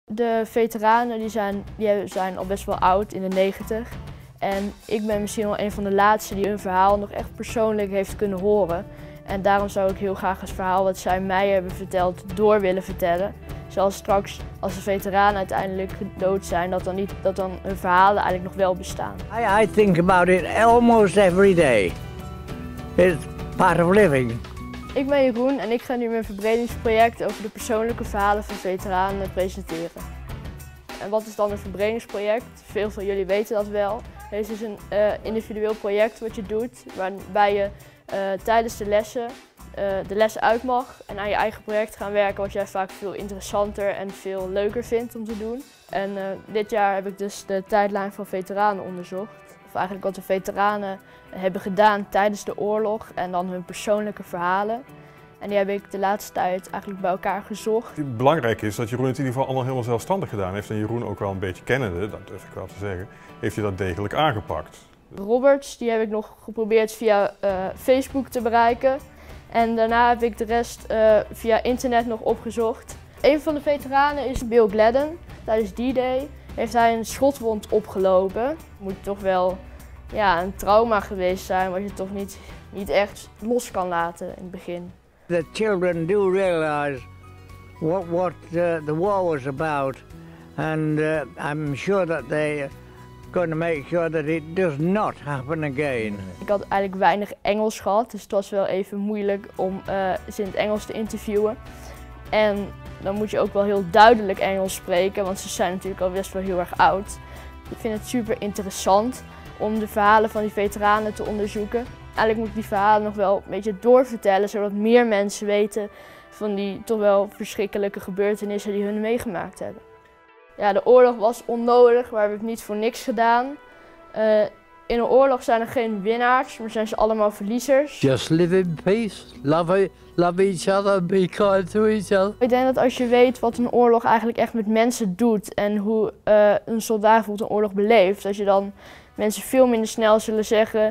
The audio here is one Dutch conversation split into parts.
De veteranen die zijn al best wel oud, in de 90. En ik ben misschien wel een van de laatste die hun verhaal nog echt persoonlijk heeft kunnen horen. En daarom zou ik heel graag het verhaal wat zij mij hebben verteld door willen vertellen. Zoals straks, als de veteranen uiteindelijk dood zijn, dat dan hun verhalen eigenlijk nog wel bestaan. I think about it almost every day. It's part of living. Ik ben Jeroen en ik ga nu mijn verbredingsproject over de persoonlijke verhalen van veteranen presenteren. En wat is dan een verbredingsproject? Veel van jullie weten dat wel. Het is dus een individueel project wat je doet, waarbij je tijdens de lessen uit mag en aan je eigen project gaan werken, wat jij vaak veel interessanter en veel leuker vindt om te doen. En dit jaar heb ik dus de tijdlijn van veteranen onderzocht. Of eigenlijk wat de veteranen hebben gedaan tijdens de oorlog en dan hun persoonlijke verhalen. En die heb ik de laatste tijd eigenlijk bij elkaar gezocht. Belangrijk is dat Jeroen het in ieder geval allemaal helemaal zelfstandig gedaan heeft. En Jeroen ook wel een beetje kennende, dat durf ik wel te zeggen, heeft hij dat degelijk aangepakt. Roberts, die heb ik nog geprobeerd via Facebook te bereiken. En daarna heb ik de rest via internet nog opgezocht. Een van de veteranen is Bill Gladden. Tijdens D-Day heeft hij een schotwond opgelopen. Het moet toch wel een trauma geweest zijn, wat je toch niet echt los kan laten in het begin. The children do realize what the war was about, and I'm sure that they're going to make sure that it does not happen again. Ik had eigenlijk weinig Engels gehad, dus het was wel even moeilijk om ze in het Engels te interviewen. En dan moet je ook wel heel duidelijk Engels spreken, want ze zijn natuurlijk al best wel heel erg oud. Ik vind het super interessant om de verhalen van die veteranen te onderzoeken. Eigenlijk moet ik die verhalen nog wel een beetje doorvertellen, zodat meer mensen weten van die toch wel verschrikkelijke gebeurtenissen die hun meegemaakt hebben. Ja, de oorlog was onnodig, maar we hebben het niet voor niks gedaan. In een oorlog zijn er geen winnaars, maar zijn ze allemaal verliezers. Just live in peace, love each other, be kind to each other. Ik denk dat als je weet wat een oorlog eigenlijk echt met mensen doet en hoe een soldaat bijvoorbeeld een oorlog beleeft, dat je dan mensen veel minder snel zullen zeggen,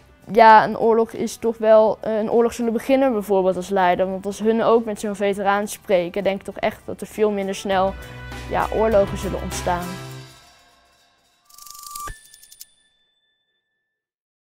ja, een oorlog is toch wel een oorlog zullen beginnen bijvoorbeeld als leider. Want als hun ook met zo'n veteraan spreken, denk ik toch echt dat er veel minder snel oorlogen zullen ontstaan.